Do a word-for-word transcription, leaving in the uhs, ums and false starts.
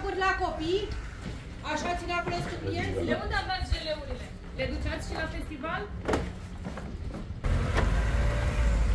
jocuri la copii? Așa ți le-a plăcut clienții? De unde aveați geleurile? Le duceați și la festival?